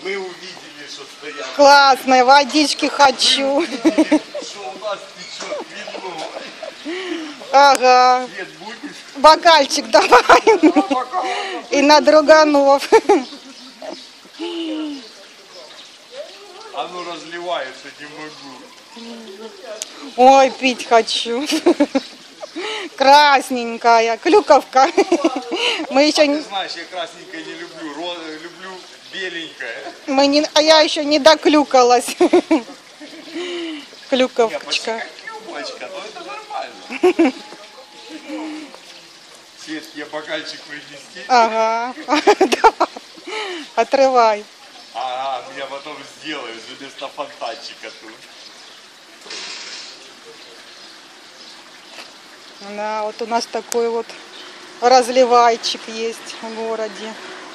Мы увидели, что стоят. Классная, водички хочу. Что у нас течет вино. Ага. Свет будешь? Бокальчик давай. И на друганов. Оно разливается, не могу. Ой, пить хочу. Красненькая, клюковка. Мы еще Ты не... знаешь, я красненькое не люблю, люблю беленькое. Мы не... А я еще не доклюкалась. Не, почти Клюковочка. как клюквочка, но это нормально. Свет, тебе бокальчик принести? Ага. Давай. Отрывай. Ага, меня потом сделают вместо фонтанчика тут. Да, вот у нас такой вот разливайчик есть в городе.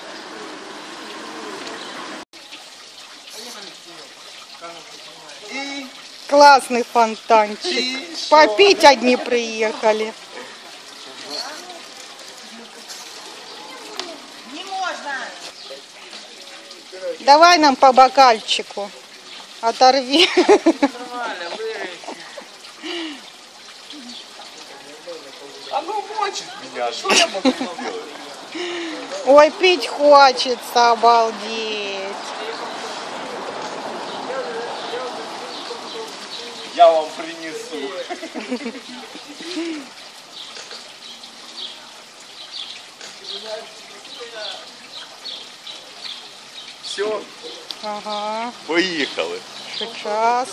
И Классный фонтанчик. Попить одни приехали. Не можно. Давай нам по бокальчику. Оторви. нормально, вырежь. Оно мочит меня, что я могу сделать? Ой, пить хочется, обалдеть. Я вам принесу. Все, Ага, поїхали. сейчас.